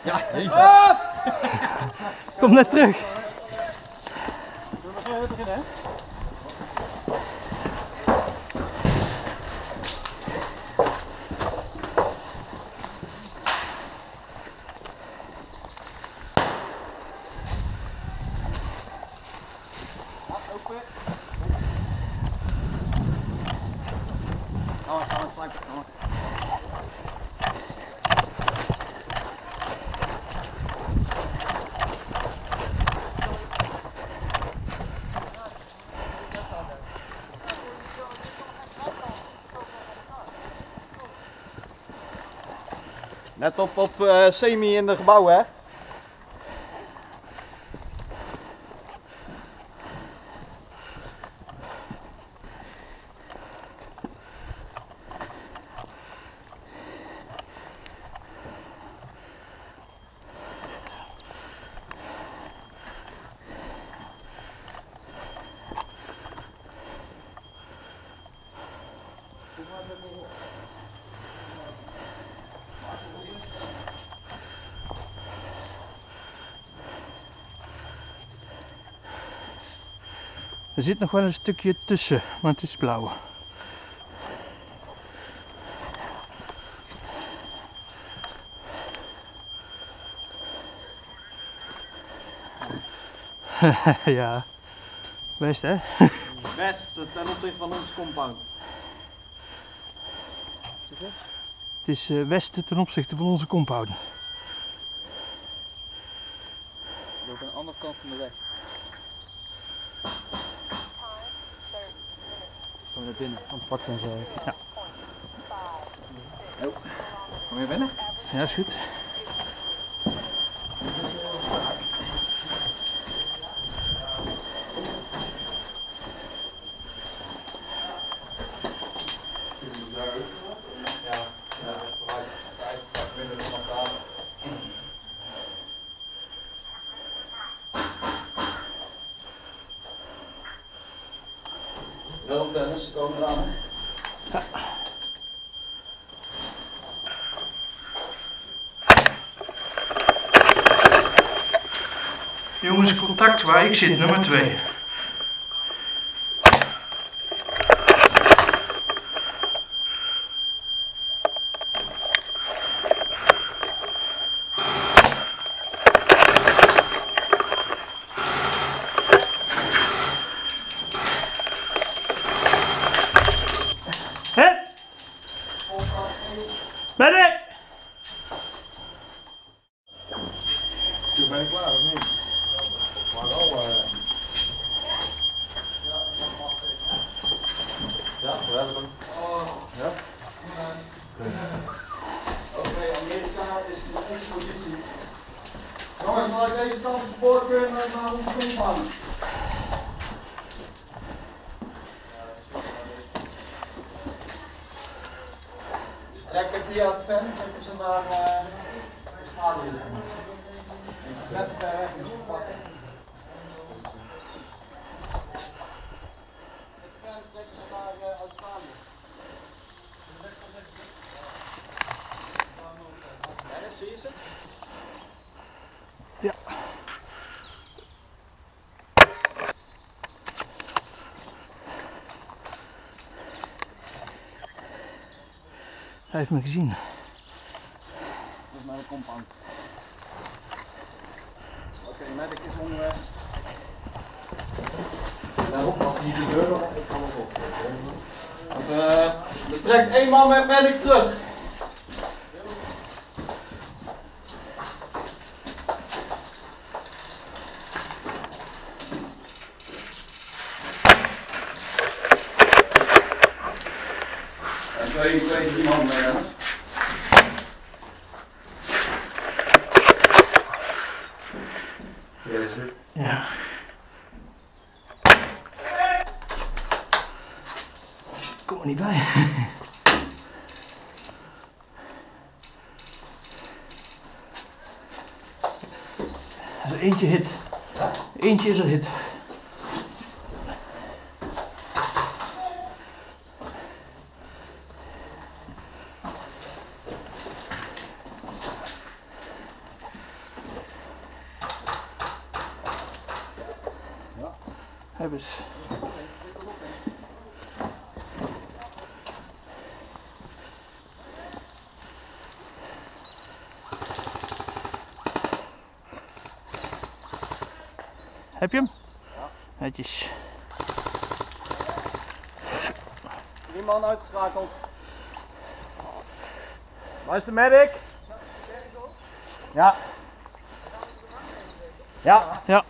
Ja, jezus. Kom net terug. Zullen we beginnen, hè? Open. Kom maar, slijpen. Kom maar. Net op semi in de gebouwen, hè? Er zit nog wel een stukje tussen, maar het is blauw. Ja, best hè? West ten opzichte van ons compound. Het is westen ten opzichte van onze compound. Op de andere kant van de weg. Kom naar binnen, anders pakt ze zo. Ja. Oh. Kom je binnen? Ja, is goed. Wel, Dennis, ze komen eraan. Ja. Jongens, contact waar ik zit, nummer 2. Ben ik? Toen ben ik klaar, of niet? Maar wel, ja, we hebben hem. Ja? Oké, Amerika is in de eerste positie. Jongens, zal ik deze kant op spoor kunnen naar onze compound? Trekken via het vent, trekken ze naar de stadion. Net te ver weg is het pakken. Het vent trekken ze naar het stadion. Dennis, zie je ze? Ja. Hij heeft me gezien. Dat is naar de compound. Oké, medic is onderweg. Daarop, als hij de deur nog op kan nog op. Er trekt één man met medic terug. En twee man mee, hè? Ja. Kom er niet bij. Er is eentje hit. Eentje is er hit. Heb eens. Heb je hem? Ja. Netjes. 3 man uitgeschakeld. Waar is de medic? Ja. Ja. Ja.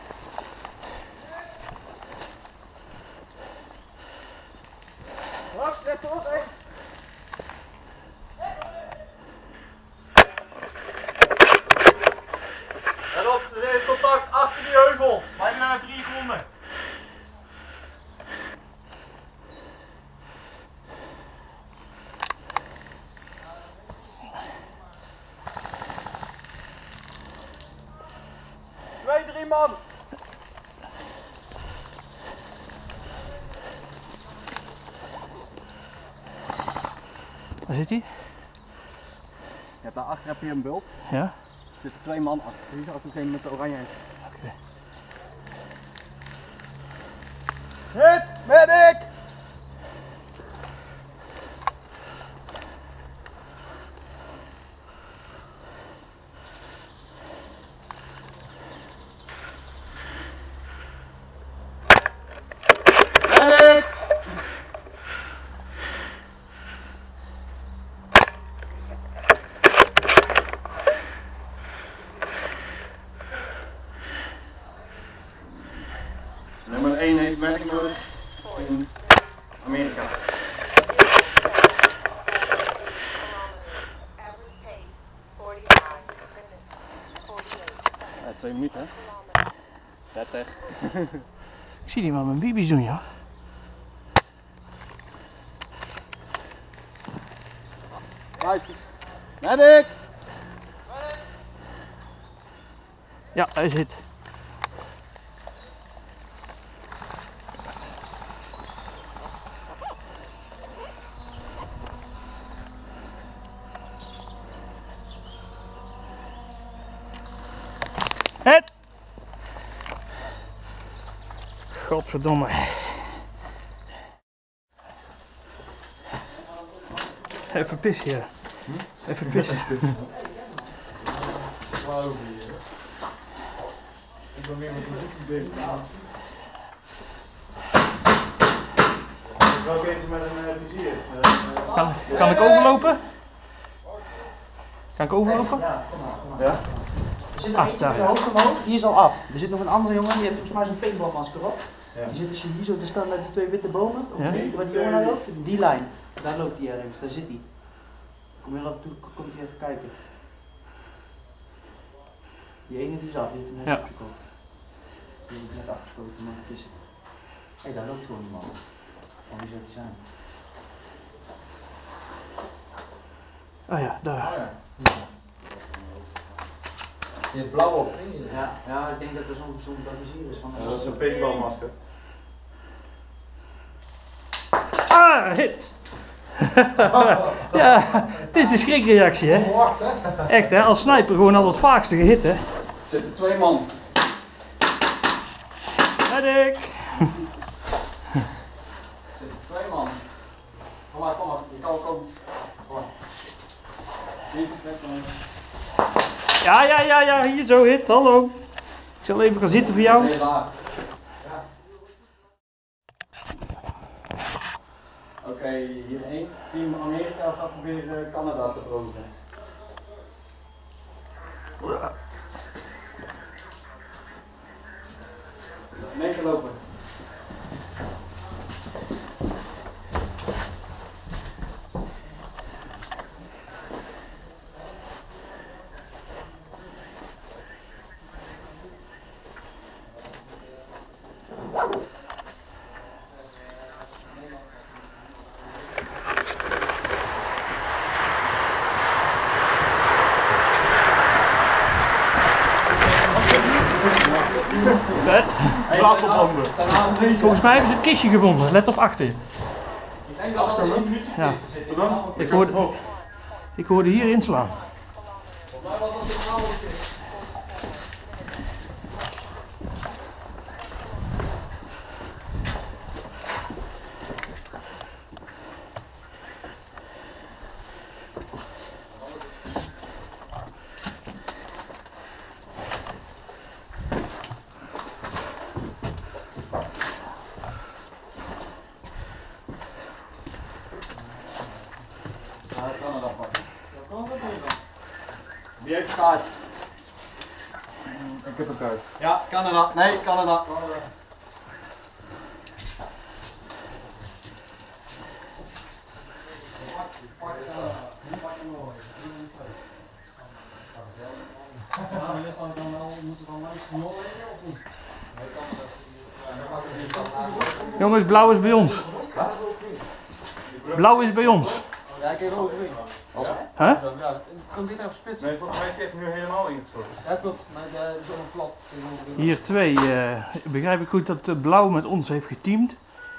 Wacht, let op, hé. Let op, er is contact achter die heuvel. Wij zijn 3 gewonden. Twee, 3 man. Waar zit hij? Je hebt daarachter heb je een bulp. Ja. Er zitten 2 man achter. Die is ook degene met de oranje is. Oké. Hit, medic! Medic! Nummer 1 heeft medic nodig in Amerika. Ja, 2 minuten hè? 30. Ik zie die maar mijn bibi's doen, ja. Medic! Ja, hij zit. Het! Godverdomme. Even pissen, ja. Even pissen. Ik ben weer met de boekje bezig. Ik wil ook even met een vizier. Kan ik overlopen? Kan ik overlopen? Ja, ja. Er zit er Ah, eentje daar. met zijn hoofd omhoog, die is al af. Er zit nog een andere jongen, die heeft volgens mij zo'n paintballmasker op. Ja. Die zit dus hier zo, er staan daar die 2 witte bomen, Ja. waar die jongen naar loopt. Die lijn, daar loopt hij ergens, daar zit hij. Kom heel af en toe, komt hij even kijken. Die ene die is af, die heeft een Ja. huis op zijn kop. Die is net afgeschoten, maar het is... Hé, daar loopt gewoon iemand. Van wie zou die zijn? Oh ja, daar. Oh ja. Je hebt blauw op, vind je? Ja, ja, ik denk dat er zo'n vizier is van... Dat is een paintballmasker. Ah, hit! Ja, het is de schrikreactie, hè? Onverwacht, hè? Echt, hè? Als sniper gewoon al het vaakste gehit, hè? Er zitten 2 man. Medic! Er zitten 2 man. Kom maar, kom maar. Je kan wel komen. Kom maar. Zie je het net maar. Ja, hier zo, hit, hallo. Ik zal even gaan zitten voor jou. Nee, daar. Ja. Oké, hier 1. Team Amerika gaat proberen Canada te veroveren. Meegelopen. Vet. Wapenbomben. Volgens mij hebben ze het kistje gevonden. Let op achter. Ik denk dat er een minuutje Ja. zit. Ik hoorde hier inslaan. Volgens mij was dat een blauwe kist. Wie heeft de kaart? Ik heb een kaart. Ja, Canada. Nee, Canada. Jongens, blauw is bij ons. Blauw is bij ons. Ja, ik heb ook een Hè? Ja, gewoon dit even spitsen. Nee, volgens mij is hij echt nu helemaal ingestort. Ja, klopt. Maar het is allemaal plat. Hier 2. Begrijp ik goed dat blauw met ons heeft geteamd?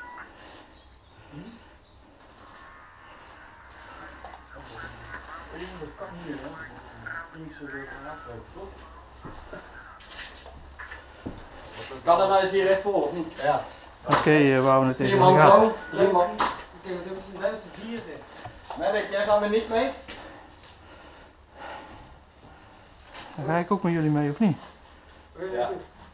Dat kan hier, hè? Canada is hier echt vol, of niet? Ja. Oké, we houden het even 4 in de man gaten. zo, 3 man. Oké, wat hebben ze Duitse 4 in? Medic, jij gaat er niet mee? Dan ga ik ook met jullie mee, of niet? Ja.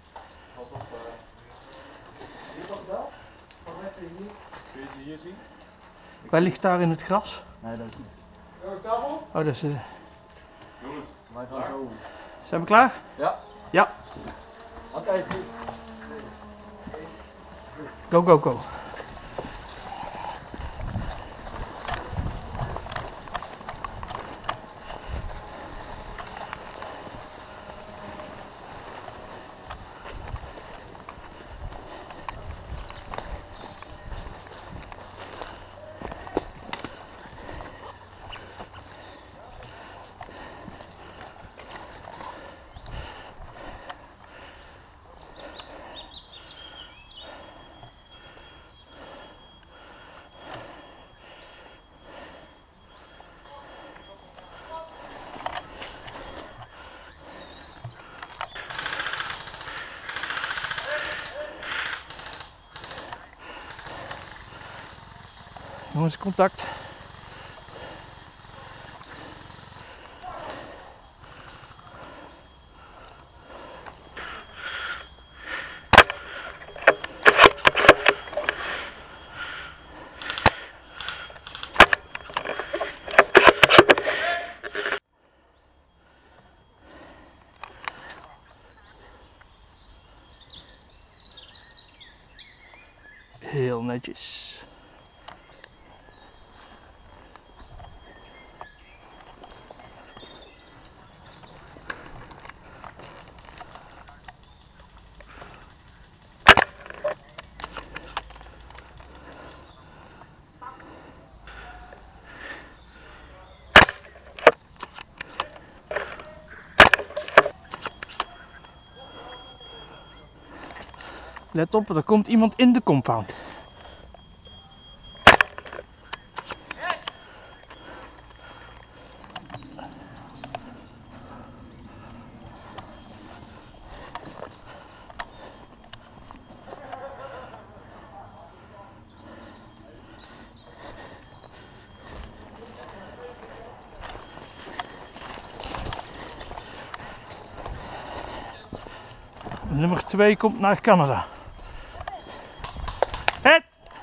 Kun je ze hier zien? Waar ligt daar in het gras? Nee, dat is niet. Oh, dat is... Jongens, Wij gaan zo. Zijn we klaar? Ja. Ja. Oké. Go, go, go. Jongens, contact. Heel netjes. Let op, er komt iemand in de compound. Nummer 2 komt naar Canada. Het!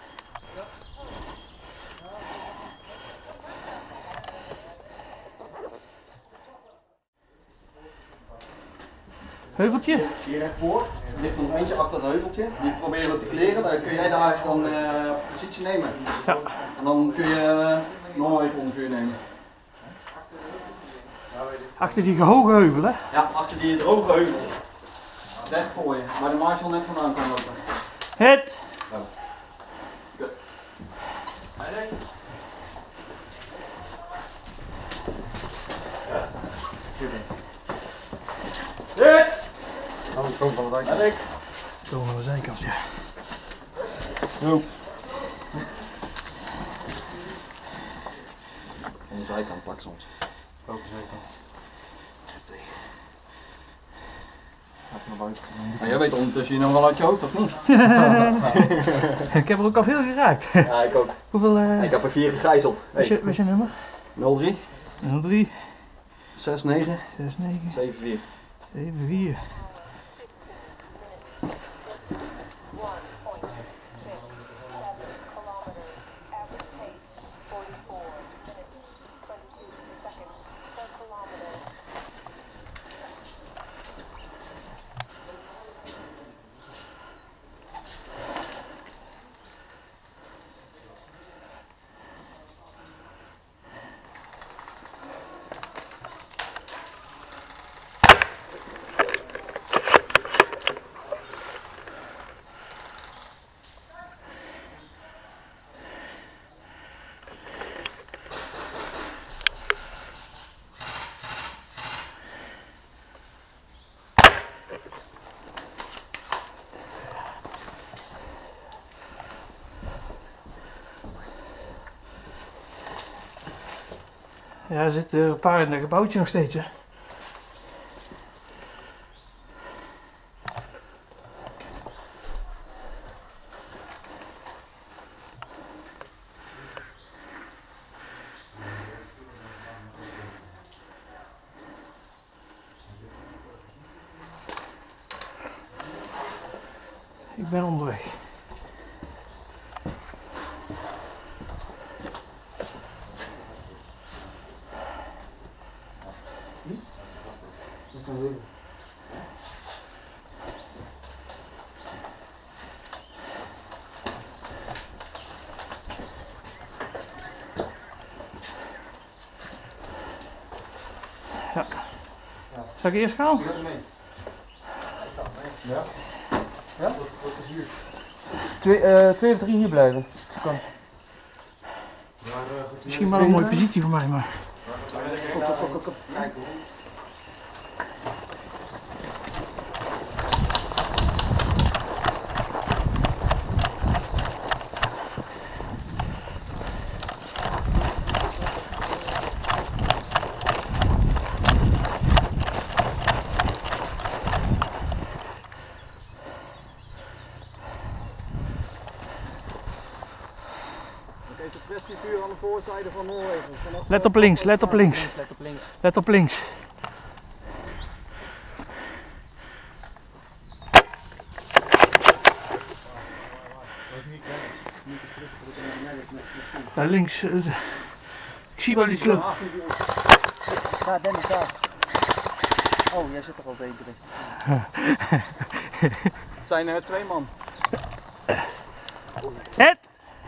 Heuveltje? Hier recht voor. Er ligt nog eentje achter het heuveltje. Die proberen we te kleren. Dan kun jij daar gewoon positie nemen. Ja. En dan kun je nog even onder vuur nemen. Achter die hoge heuvel, hè? Ja, achter die droge heuvel. Recht voor je. Waar de marshal net vandaan kan lopen. Het! Goed. Dit! Nou, ik kom van het Medic! Zo aan de zijkant, ja. Zo. Van de zijkant pak soms. Welke zijkant? Maar jij weet ondertussen je nog wel uit je hoofd, of niet? Ik heb er ook al veel geraakt. Ja, ik ook. Hoeveel, Ik heb er 4 gegijzeld. wat is je nummer? 03 03 69 69 74. 74. Ja, er zitten een paar in het gebouwtje nog steeds, hè. Ik ben onderweg. Ja. Zal ik eerst gaan? Ja, mee. Ja? Ja? Wat is hier? 2 of 3 hier blijven. Kan. Misschien wel een mooie positie voor mij, maar... Kijk hoor. Oké, suppressievuur aan de voorzijde van Noorwegen. Let op links, let op links. Let op links. Let op links. Daar links. Ik zie wel iets lopen. Daar, Dennis, daar. Oh, jij zit er al beter in. Het zijn er 2 man. Het!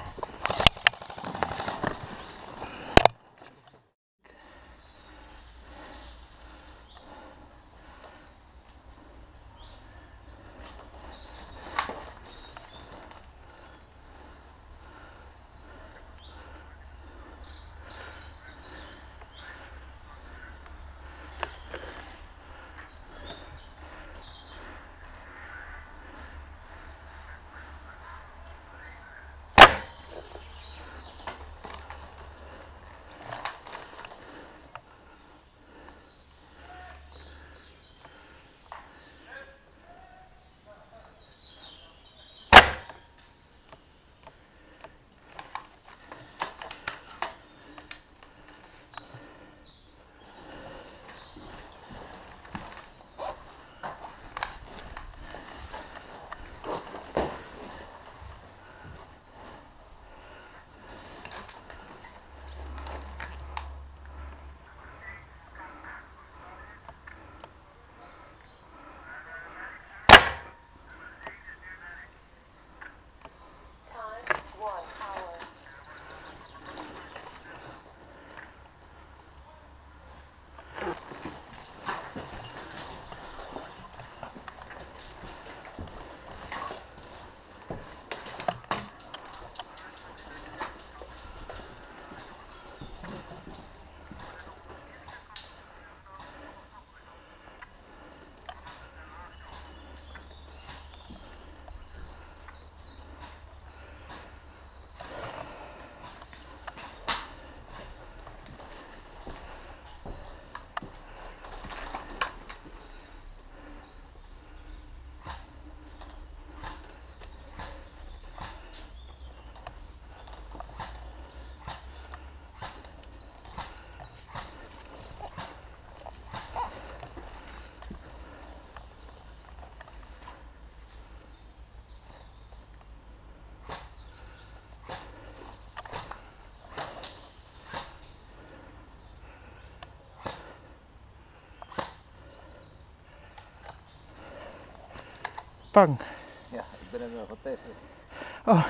Pang. Ja, ik ben hem wel gaan testen. Oh.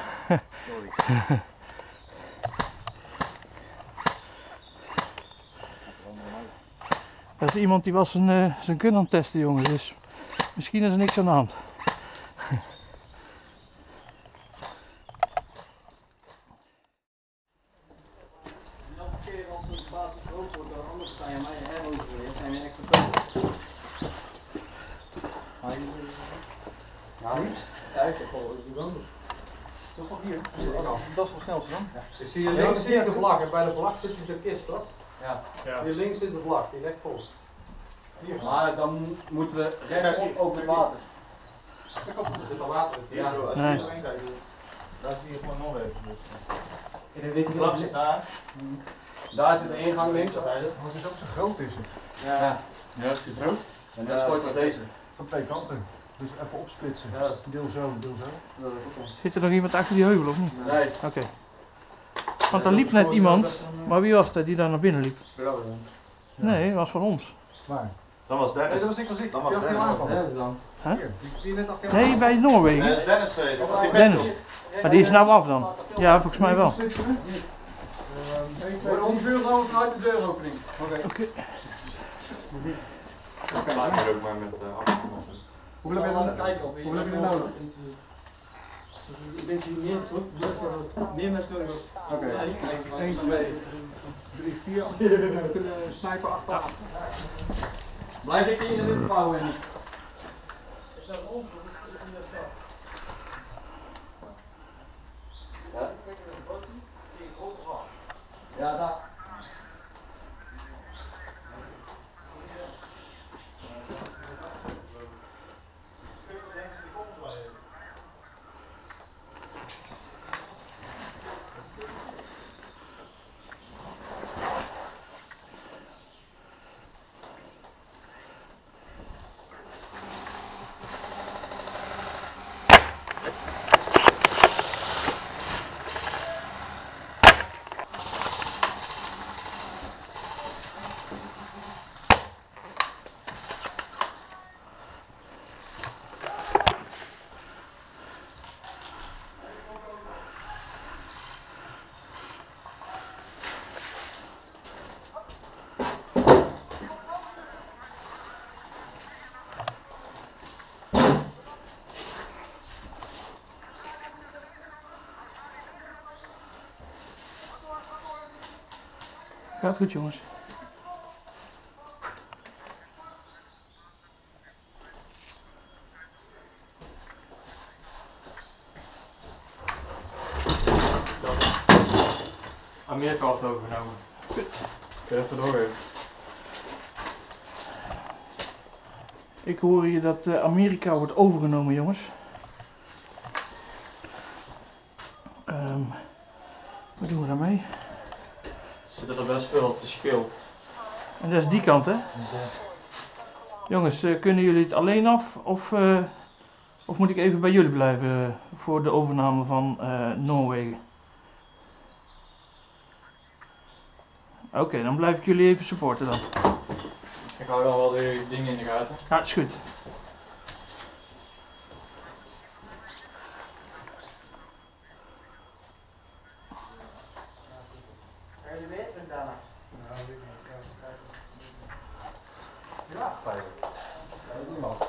Sorry. Dat is iemand die was zijn gun aan het testen, jongens. Dus misschien is er niks aan de hand. Elke keer als een basis groot wordt door een andere partij en mij heroverleert, zijn we extra punten. Ja, niet? Ja, ik zeg gewoon, dat is anders. Dat is toch hier? Dat is wel snelste dan? Ja. Ik zie je links zie je de vlag en bij de vlag zit je de kist toch? Ja. Ja. Hier links is het vlak, die recht vol. Hier. Maar dan moeten we rechtsop over het water. Kijk op, er zit al water in. Ja. Als je Nee. hier doorheen kijkt, daar zie je gewoon Noorwegen. Dus. En dan weet je Klap zit daar. Daar zit de ingang links. Wat zei je? Maar het is ook zo groot is het. Ja. Ja, is het groot? En dat is groot als deze. Van twee kanten. Dus even opsplitsen. Ja. Deel zo, deel zo. Zit er nog iemand achter die heuvel of niet? Nee. Oké. Want er liep net iemand, maar wie was dat die daar naar binnen liep? Nee, dat was van ons. Waar? Dan was Nee, Dennis. dat was ik, was ik. Dan was Die had Dennis. heel aanval. Dat is dan. Huh? Hier, die net achter jou Nee, bij Noorwegen. Nee, dat is Dennis geweest. Dat die Dennis. pet op. Maar die is nou af dan. Ja, volgens mij wel. We worden ongeveer dan vanuit de deuropening. Oké. Maak je er ook maar met afstand. Hoeveel heb je Laten er kijken of hoeveel heb je er nodig? Ik denk dat meer terug, meer mensen nodig is. Oké. 1, 2, 3, 4. We kunnen snipen achter. Blijf ik hier in dit gebouw in. Ja? Ja, daar. Gaat goed jongens. Amerika had het overgenomen. Kun je even doorgeven? Ik hoor hier dat Amerika wordt overgenomen jongens. Wat doen we daarmee? Zitten er best veel op de schil. En dat is die kant hè? Jongens, kunnen jullie het alleen af of moet ik even bij jullie blijven voor de overname van Noorwegen? Oké, dan blijf ik jullie even supporten dan. Ik hou dan wel de dingen in de gaten. Ja, is goed. Ja, veilig. Niemand.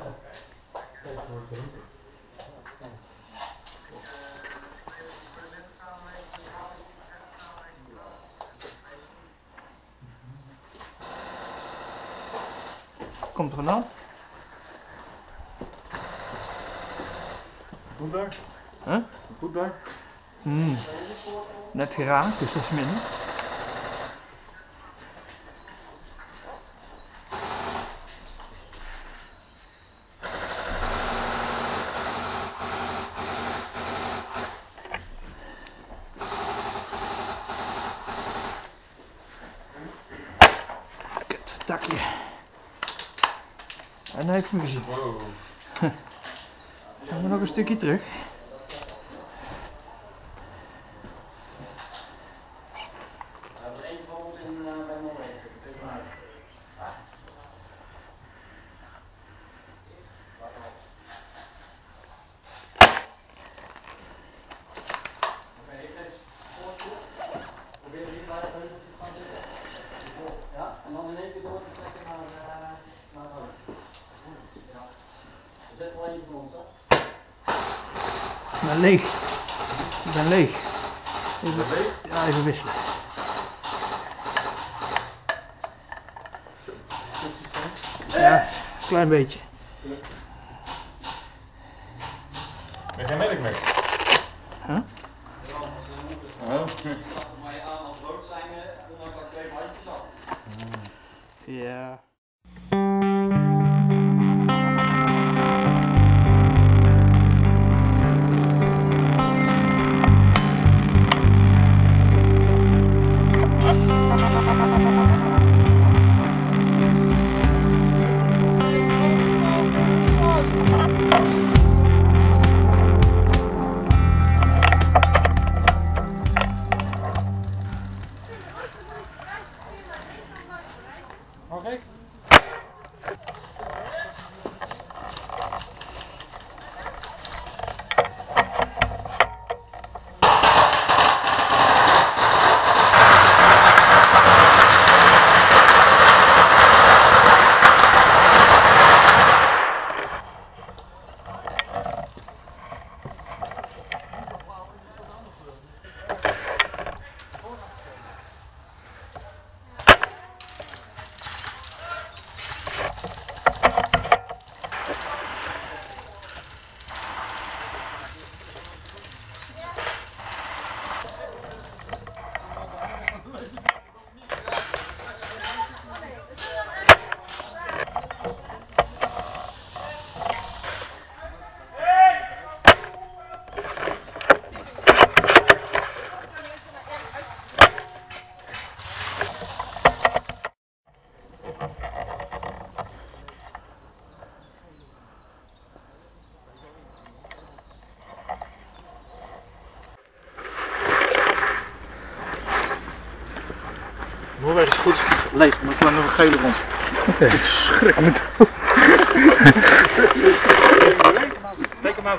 Komt er vandaan? Goed daar? Huh? Goed daar? Net geraakt, dus dat is minder. Kut, takje. En hij heeft me gezien. Wow. Gaan we nog een stukje terug. Ja, en dan in één keer door te trekken naar het hoofd. Ja. Er zit wel één van ons, hè? Ik ben leeg. Ik ben leeg. Even, ja, even wisselen. Ja, een klein beetje. Ben je geen melk meer? Huh? Oh. Maar je aan als dood zijn, ondanks dat twee handjes Ja. Oké. Noorwegen is goed. Leeg, maar gewoon nog een gele rond. Oké. Schrik me. Trek hem uit.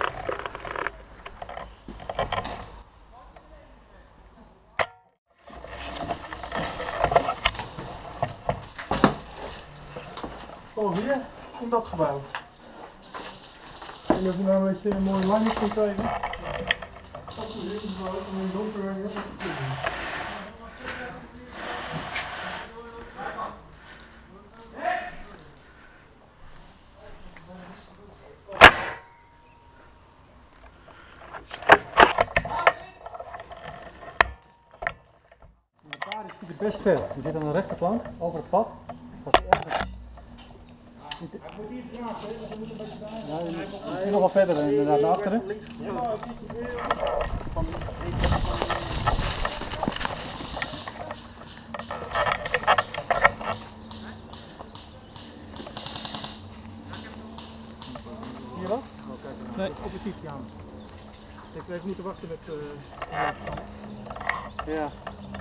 Oh, hier, in dat gebouw. En dat je nou een beetje een mooie lijn kunt krijgen. Dat is hier in gebouw, en in donker. Daar is hij het best ver. Die zit aan de rechterflank, over het pad. Dat is ergens. Hij moet hier vanaf, hè? Dat moet een beetje daar. Ja, nog wel verder, inderdaad, naar achteren. Ja, hier wat? Nee, op de fiets gaan. Ik heb even moeten wachten met... ja.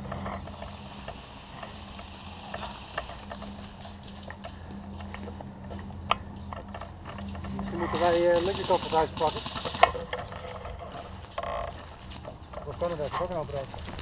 Misschien moeten wij linkerkant van het huis pakken. Wat kan er daar? Ook een operatie.